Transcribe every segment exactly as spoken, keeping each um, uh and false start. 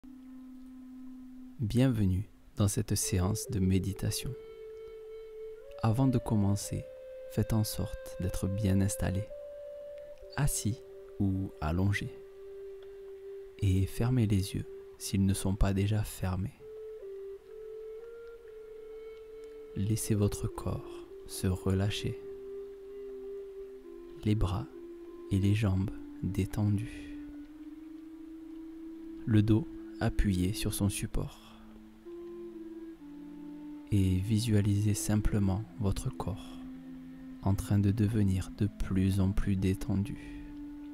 Bienvenue dans cette séance de méditation. Avant de commencer, faites en sorte d'être bien installé, assis ou allongé, et fermez les yeux s'ils ne sont pas déjà fermés. Laissez votre corps se relâcher, les bras et les jambes détendus, le dos appuyé sur son support. Et visualisez simplement votre corps en train de devenir de plus en plus détendu.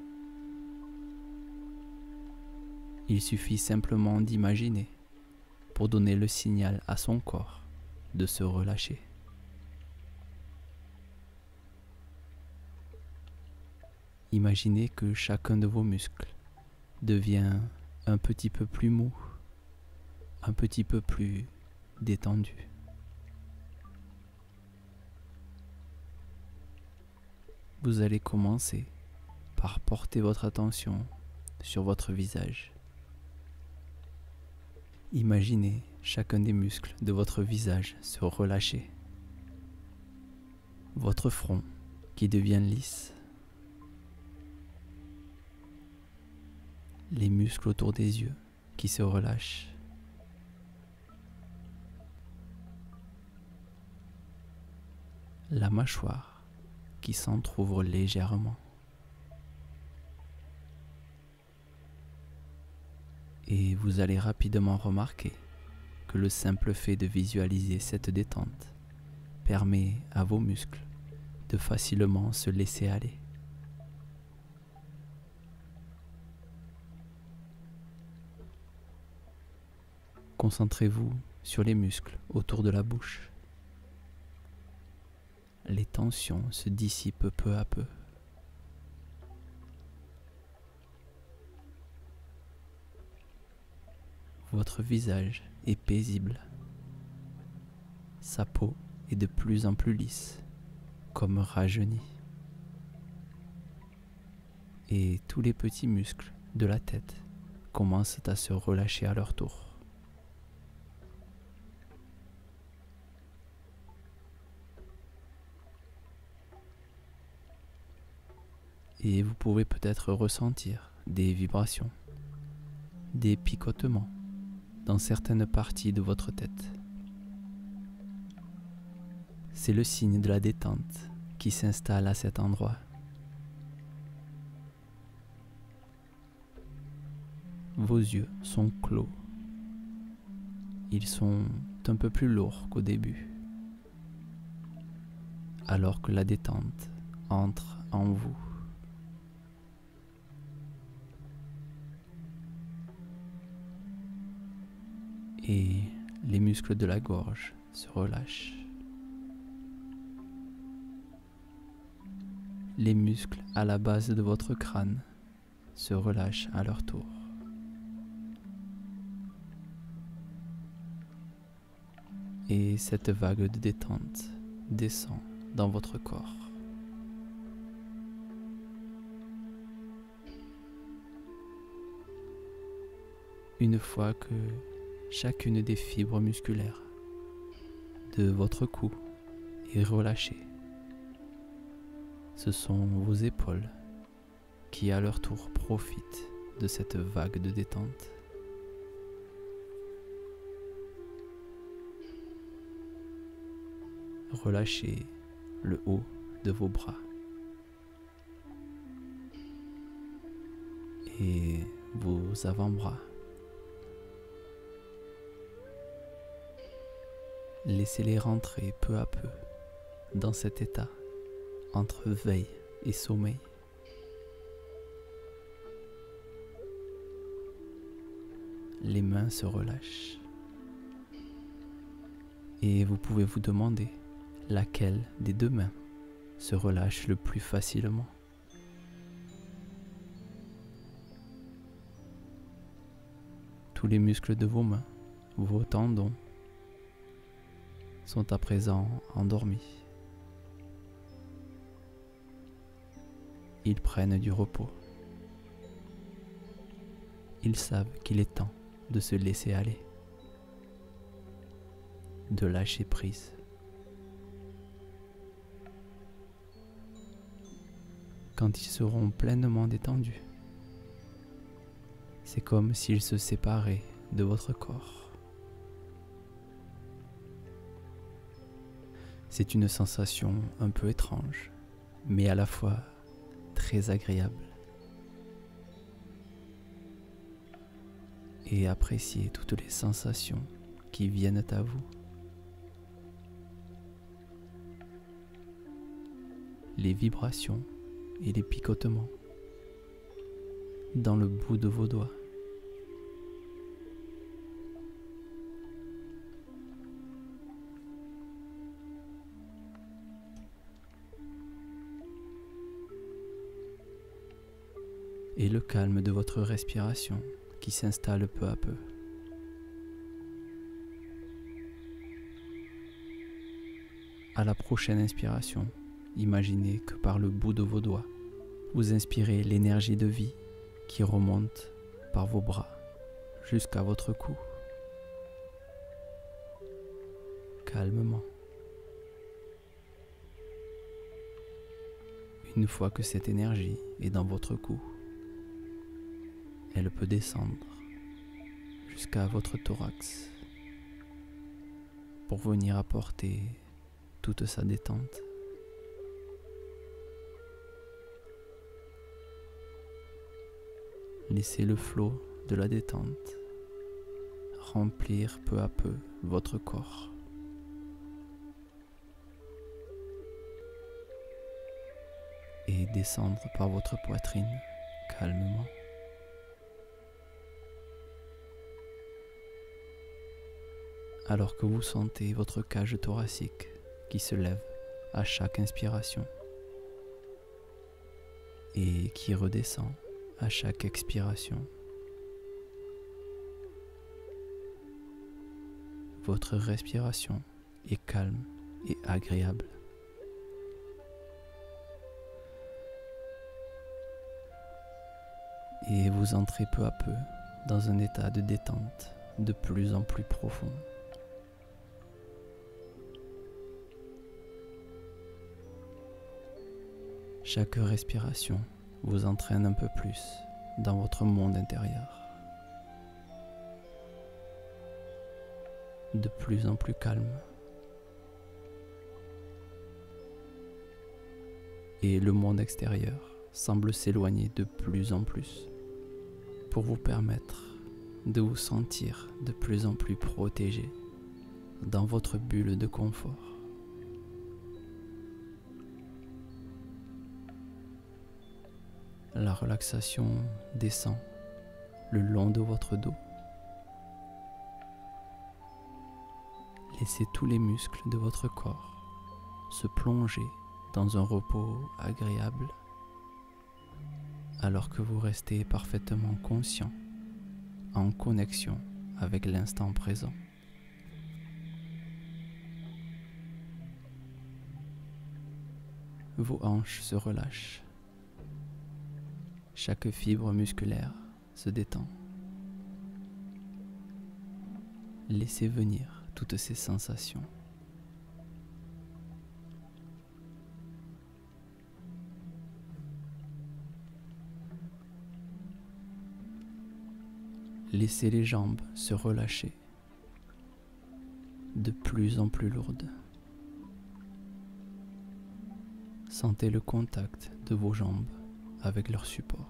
Il suffit simplement d'imaginer pour donner le signal à son corps de se relâcher. Imaginez que chacun de vos muscles devient un petit peu plus mou, un petit peu plus détendu. Vous allez commencer par porter votre attention sur votre visage. Imaginez chacun des muscles de votre visage se relâcher. Votre front qui devient lisse. Les muscles autour des yeux qui se relâchent. La mâchoire qui s'entrouvre légèrement. Et vous allez rapidement remarquer que le simple fait de visualiser cette détente permet à vos muscles de facilement se laisser aller. Concentrez-vous sur les muscles autour de la bouche. Les tensions se dissipent peu à peu. Votre visage est paisible. Sa peau est de plus en plus lisse, comme rajeunie. Et tous les petits muscles de la tête commencent à se relâcher à leur tour. Et vous pouvez peut-être ressentir des vibrations, des picotements dans certaines parties de votre tête. C'est le signe de la détente qui s'installe à cet endroit. Vos yeux sont clos. Ils sont un peu plus lourds qu'au début, alors que la détente entre en vous. Et les muscles de la gorge se relâchent. Les muscles à la base de votre crâne se relâchent à leur tour. Et cette vague de détente descend dans votre corps. Une fois que chacune des fibres musculaires de votre cou est relâchée, ce sont vos épaules qui à leur tour profitent de cette vague de détente. Relâchez le haut de vos bras et vos avant-bras. Laissez-les rentrer peu à peu dans cet état entre veille et sommeil. Les mains se relâchent et vous pouvez vous demander laquelle des deux mains se relâche le plus facilement. Tous les muscles de vos mains, vos tendons, sont à présent endormis. Ils prennent du repos. Ils savent qu'il est temps de se laisser aller, de lâcher prise. Quand ils seront pleinement détendus, c'est comme s'ils se séparaient de votre corps. C'est une sensation un peu étrange, mais à la fois très agréable. Et appréciez toutes les sensations qui viennent à vous. Les vibrations et les picotements dans le bout de vos doigts. Et le calme de votre respiration qui s'installe peu à peu. À la prochaine inspiration, imaginez que par le bout de vos doigts, vous inspirez l'énergie de vie qui remonte par vos bras jusqu'à votre cou. Calmement. Une fois que cette énergie est dans votre cou, elle peut descendre jusqu'à votre thorax pour venir apporter toute sa détente. Laissez le flot de la détente remplir peu à peu votre corps. Et descendre par votre poitrine calmement. Alors que vous sentez votre cage thoracique qui se lève à chaque inspiration et qui redescend à chaque expiration. Votre respiration est calme et agréable. Et vous entrez peu à peu dans un état de détente de plus en plus profond. Chaque respiration vous entraîne un peu plus dans votre monde intérieur. De plus en plus calme. Et le monde extérieur semble s'éloigner de plus en plus pour vous permettre de vous sentir de plus en plus protégé dans votre bulle de confort. La relaxation descend le long de votre dos. Laissez tous les muscles de votre corps se plonger dans un repos agréable alors que vous restez parfaitement conscient, en connexion avec l'instant présent. Vos hanches se relâchent. Chaque fibre musculaire se détend. Laissez venir toutes ces sensations. Laissez les jambes se relâcher, de plus en plus lourdes. Sentez le contact de vos jambes avec leur support.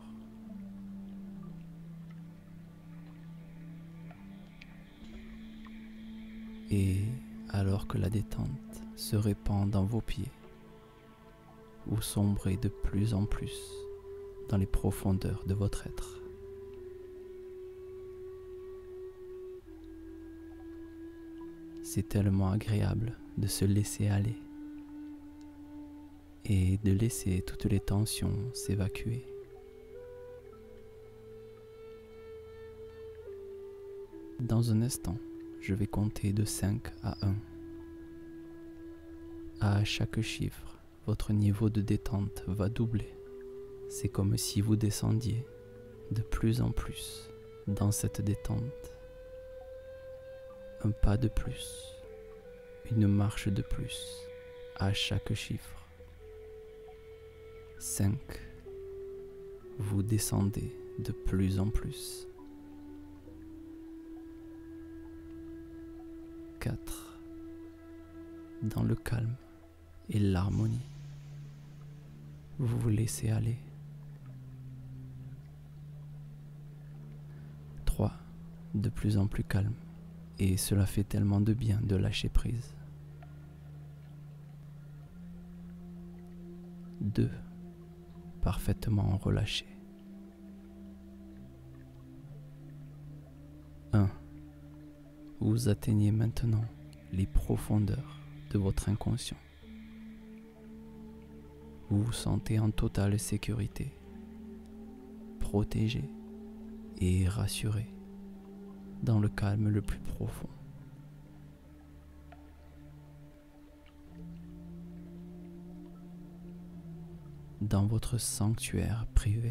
Et alors que la détente se répand dans vos pieds, vous sombrez de plus en plus dans les profondeurs de votre être. C'est tellement agréable de se laisser aller et de laisser toutes les tensions s'évacuer. Dans un instant, je vais compter de cinq à un. À chaque chiffre, votre niveau de détente va doubler. C'est comme si vous descendiez de plus en plus dans cette détente Un pas de plus, une marche de plus à chaque chiffre. cinq. Vous descendez de plus en plus. quatre. Dans le calme et l'harmonie, vous vous laissez aller. trois. De plus en plus calme, et cela fait tellement de bien de lâcher prise. deux. Parfaitement relâché. un. Vous atteignez maintenant les profondeurs de votre inconscient. Vous vous sentez en totale sécurité, protégé et rassuré dans le calme le plus profond. Dans votre sanctuaire privé,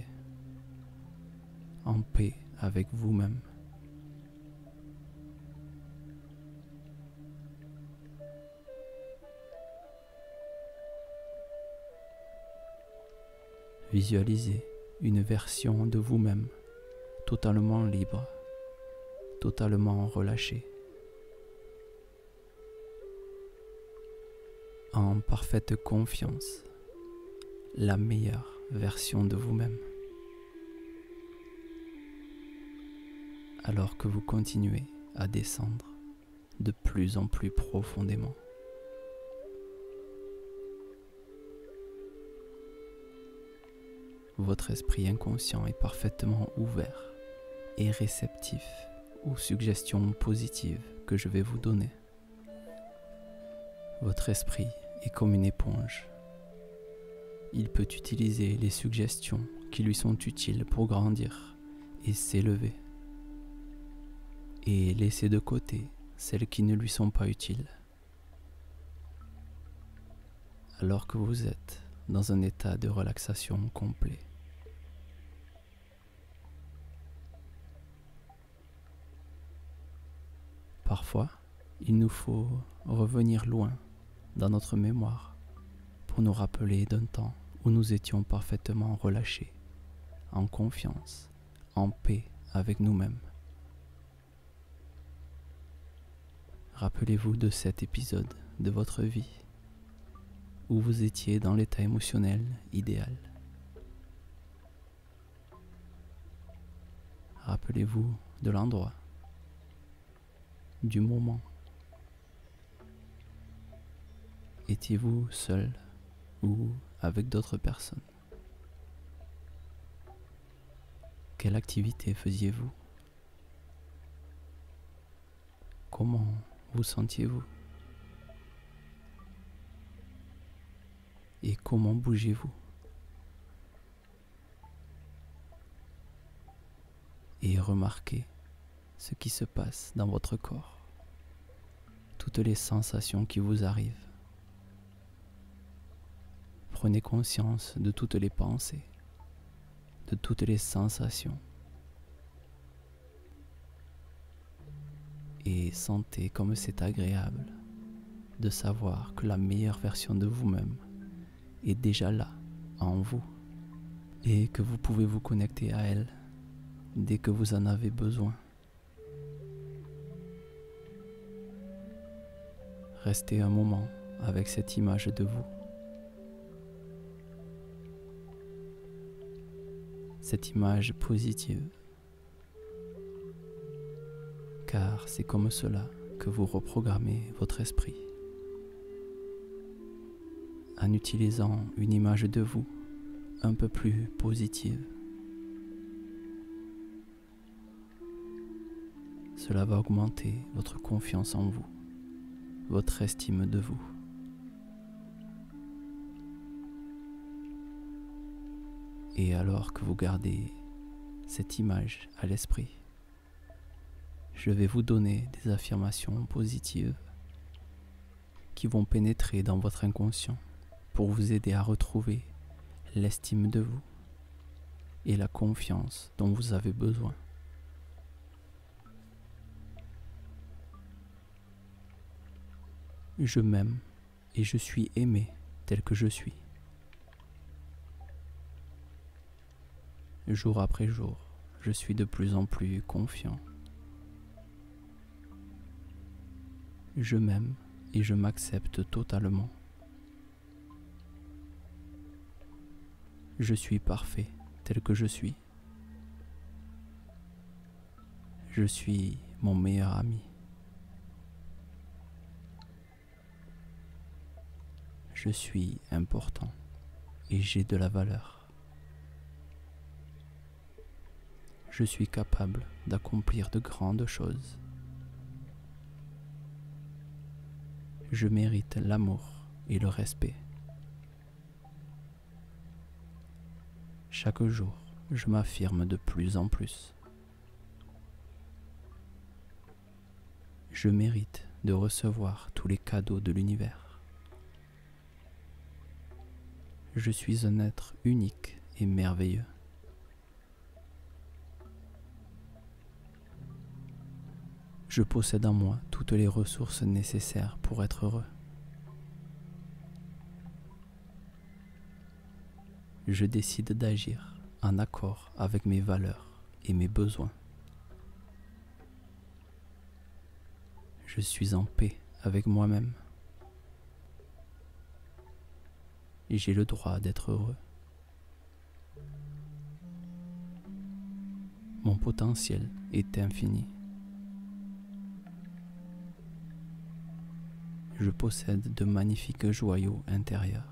en paix avec vous-même. Visualisez une version de vous-même totalement libre, totalement relâché, en parfaite confiance, la meilleure version de vous-même. Alors que vous continuez à descendre de plus en plus profondément. Votre esprit inconscient est parfaitement ouvert et réceptif aux suggestions positives que je vais vous donner. Votre esprit est comme une éponge. Il peut utiliser les suggestions qui lui sont utiles pour grandir et s'élever, et laisser de côté celles qui ne lui sont pas utiles. Alors que vous êtes dans un état de relaxation complet. Parfois, il nous faut revenir loin dans notre mémoire pour nous rappeler d'un temps où nous étions parfaitement relâchés, en confiance, en paix avec nous-mêmes. Rappelez-vous de cet épisode de votre vie où vous étiez dans l'état émotionnel idéal. Rappelez-vous de l'endroit, du moment. Étiez-vous seul ou avec d'autres personnes? Quelle activité faisiez-vous? Comment vous sentiez-vous? Et comment bougez-vous? Et remarquez ce qui se passe dans votre corps, toutes les sensations qui vous arrivent. Prenez conscience de toutes les pensées, de toutes les sensations, et sentez comme c'est agréable de savoir que la meilleure version de vous-même est déjà là, en vous, et que vous pouvez vous connecter à elle dès que vous en avez besoin. Restez un moment avec cette image de vous. Cette image positive. Car c'est comme cela que vous reprogrammez votre esprit. En utilisant une image de vous un peu plus positive. Cela va augmenter votre confiance en vous, votre estime de vous. Et alors que vous gardez cette image à l'esprit, je vais vous donner des affirmations positives qui vont pénétrer dans votre inconscient pour vous aider à retrouver l'estime de vous et la confiance dont vous avez besoin. Je m'aime et je suis aimé tel que je suis. Jour après jour, je suis de plus en plus confiant. Je m'aime et je m'accepte totalement. Je suis parfait tel que je suis. Je suis mon meilleur ami. Je suis important et j'ai de la valeur. Je suis capable d'accomplir de grandes choses. Je mérite l'amour et le respect. Chaque jour, je m'affirme de plus en plus. Je mérite de recevoir tous les cadeaux de l'univers. Je suis un être unique et merveilleux. Je possède en moi toutes les ressources nécessaires pour être heureux. Je décide d'agir en accord avec mes valeurs et mes besoins. Je suis en paix avec moi-même. J'ai le droit d'être heureux. Mon potentiel est infini. Je possède de magnifiques joyaux intérieurs.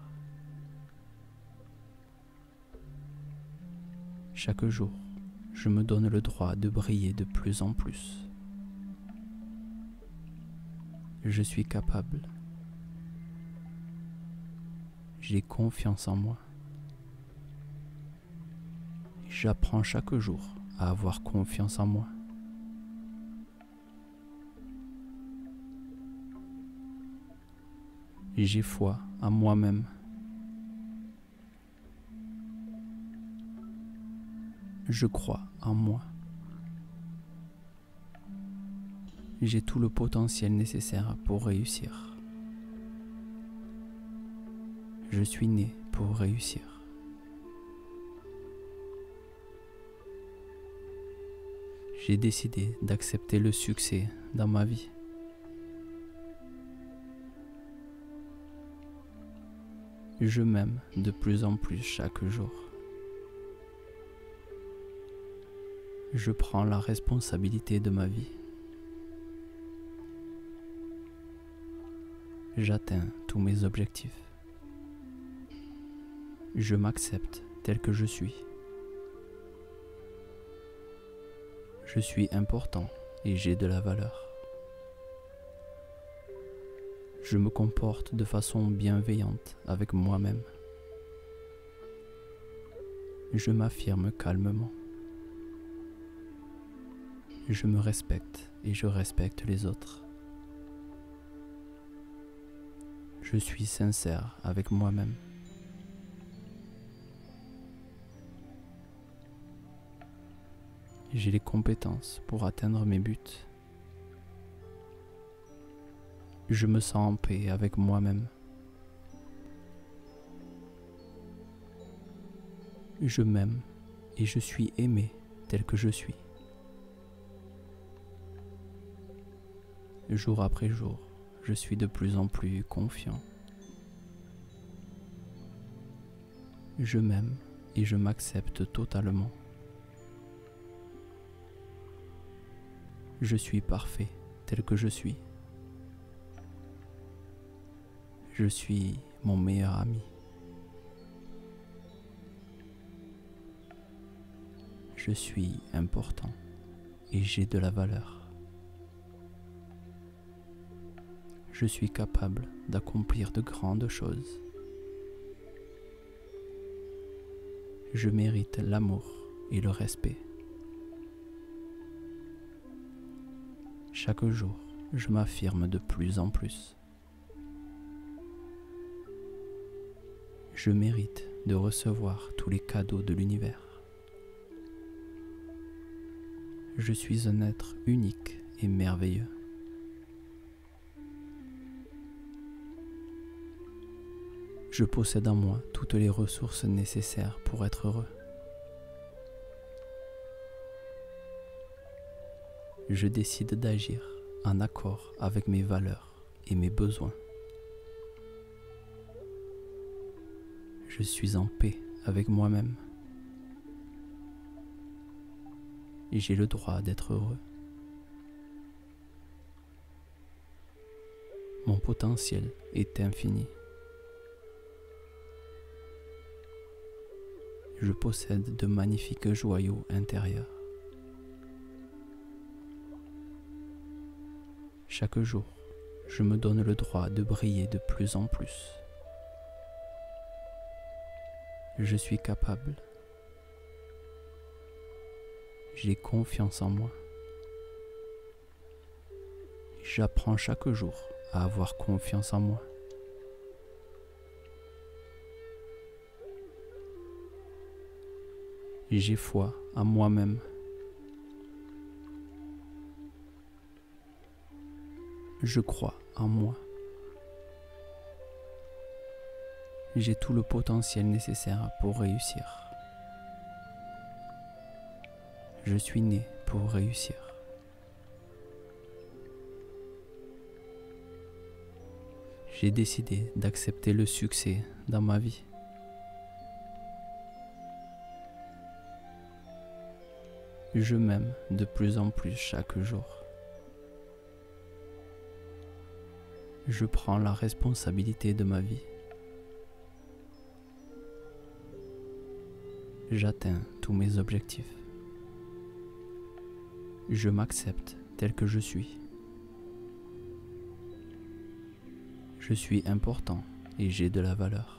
Chaque jour, je me donne le droit de briller de plus en plus. Je suis capable. J'ai confiance en moi. J'apprends chaque jour à avoir confiance en moi. J'ai foi en moi-même. Je crois en moi. J'ai tout le potentiel nécessaire pour réussir. Je suis né pour réussir. J'ai décidé d'accepter le succès dans ma vie. Je m'aime de plus en plus chaque jour. Je prends la responsabilité de ma vie. J'atteins tous mes objectifs. Je m'accepte tel que je suis. Je suis important et j'ai de la valeur. Je me comporte de façon bienveillante avec moi-même. Je m'affirme calmement. Je me respecte et je respecte les autres. Je suis sincère avec moi-même. J'ai les compétences pour atteindre mes buts. Je me sens en paix avec moi-même. Je m'aime et je suis aimé tel que je suis. Jour après jour, je suis de plus en plus confiant. Je m'aime et je m'accepte totalement. Je suis parfait tel que je suis. Je suis mon meilleur ami. Je suis important et j'ai de la valeur. Je suis capable d'accomplir de grandes choses. Je mérite l'amour et le respect. Chaque jour, je m'affirme de plus en plus. Je mérite de recevoir tous les cadeaux de l'univers. Je suis un être unique et merveilleux. Je possède en moi toutes les ressources nécessaires pour être heureux. Je décide d'agir en accord avec mes valeurs et mes besoins. Je suis en paix avec moi-même. J'ai le droit d'être heureux. Mon potentiel est infini. Je possède de magnifiques joyaux intérieurs. Chaque jour, je me donne le droit de briller de plus en plus. Je suis capable. J'ai confiance en moi. J'apprends chaque jour à avoir confiance en moi. J'ai foi en moi-même. Je crois en moi. J'ai tout le potentiel nécessaire pour réussir. Je suis né pour réussir. J'ai décidé d'accepter le succès dans ma vie. Je m'aime de plus en plus chaque jour. Je prends la responsabilité de ma vie. J'atteins tous mes objectifs. Je m'accepte tel que je suis. Je suis important et j'ai de la valeur.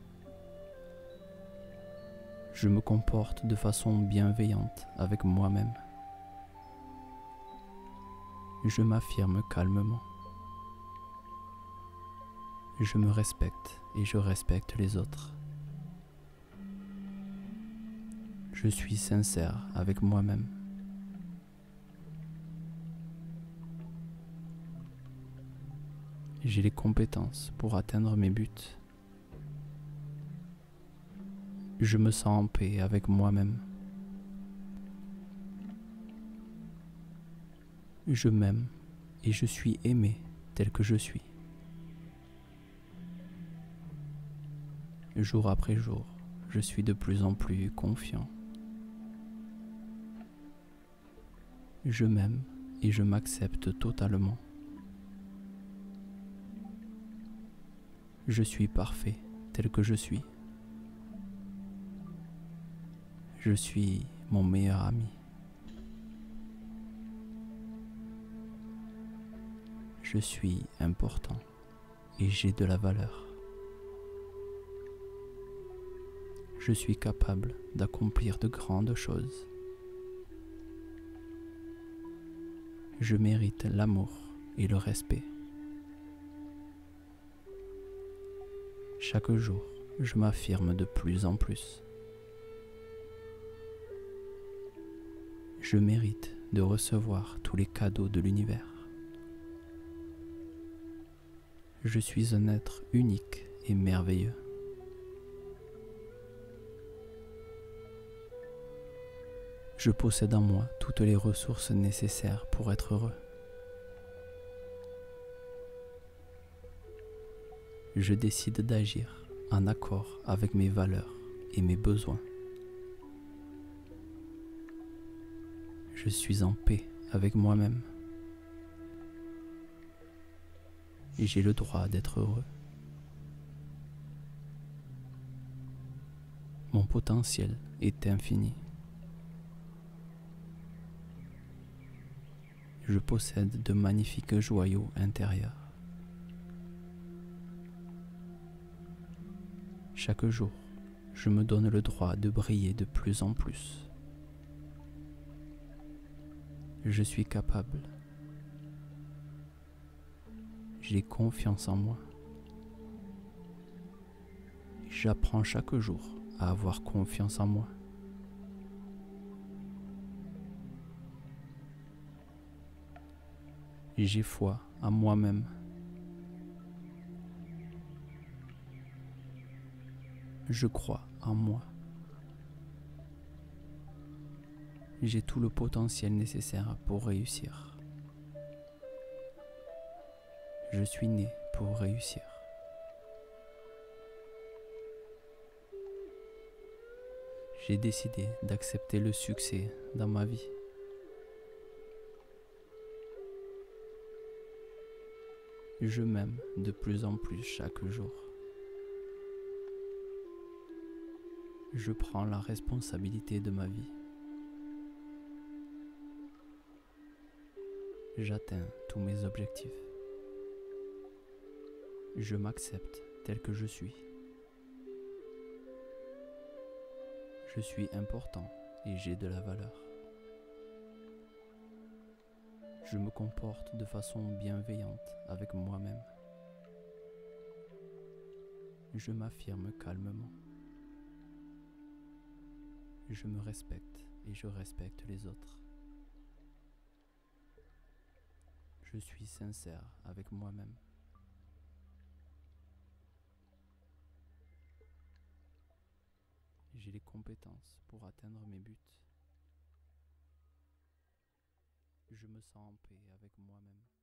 Je me comporte de façon bienveillante avec moi-même. Je m'affirme calmement. Je me respecte et je respecte les autres. Je suis sincère avec moi-même. J'ai les compétences pour atteindre mes buts. Je me sens en paix avec moi-même. Je m'aime et je suis aimé tel que je suis. Jour après jour, je suis de plus en plus confiant. Je m'aime et je m'accepte totalement. Je suis parfait tel que je suis. Je suis mon meilleur ami. Je suis important et j'ai de la valeur. Je suis capable d'accomplir de grandes choses. Je mérite l'amour et le respect. Chaque jour, je m'affirme de plus en plus. Je mérite de recevoir tous les cadeaux de l'univers. Je suis un être unique et merveilleux. Je possède en moi toutes les ressources nécessaires pour être heureux. Je décide d'agir en accord avec mes valeurs et mes besoins. Je suis en paix avec moi-même. Et j'ai le droit d'être heureux. Mon potentiel est infini. Je possède de magnifiques joyaux intérieurs. Chaque jour, je me donne le droit de briller de plus en plus. Je suis capable. J'ai confiance en moi. J'apprends chaque jour à avoir confiance en moi. J'ai foi en moi-même. Je crois en moi. J'ai tout le potentiel nécessaire pour réussir. Je suis né pour réussir. J'ai décidé d'accepter le succès dans ma vie. Je m'aime de plus en plus chaque jour. Je prends la responsabilité de ma vie. J'atteins tous mes objectifs. Je m'accepte tel que je suis. Je suis important et j'ai de la valeur. Je me comporte de façon bienveillante avec moi-même. Je m'affirme calmement. Je me respecte et je respecte les autres. Je suis sincère avec moi-même. J'ai les compétences pour atteindre mes buts. Je me sens en paix avec moi-même.